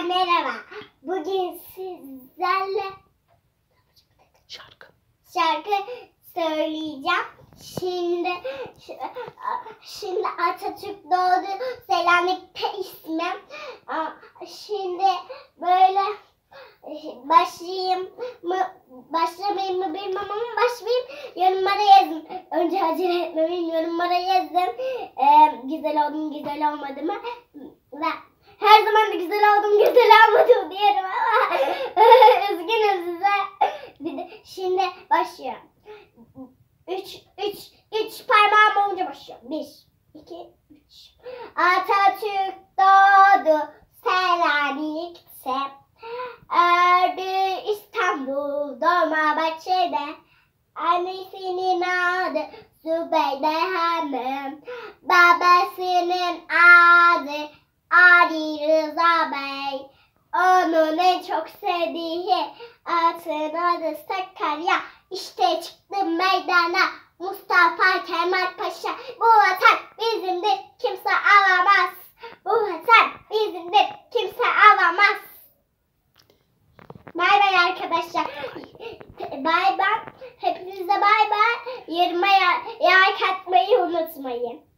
Merhaba. Bugün sizlerle şarkı söyleyeceğim. Şimdi Atatürk doğdu. Selanik'te ismim. Şimdi böyle başlamayayım mı bilmem ama başlayayım. Yorumlara yazın. Önce acele etmeyin. Yorumlara yazın. Güzel oldum, güzel olmadı mı? Ve her zaman da güzel oldum, güzel olmadı diyorum ama üzgünüm size. Şimdi başlıyorum. Üç parmağım olunca başlıyorum. 1, 2, 3. Atatürk doğdu Selanik'te. Öldü İstanbul Dolmabahçe'de. Annesinin adı Zübeyde Hanım. Babasının adı Ali Rıza Bey. Onun en çok sevdiği atın adı Sakarya. İşte çıktım meydana Mustafa Kemal Paşa. Bu vatan bizimdir, kimse alamaz. Bu vatan bizimdir, kimse alamaz. Bay bay arkadaşlar. Bay bay. Hepinize bay bay. Yoruma like atmayı unutmayın.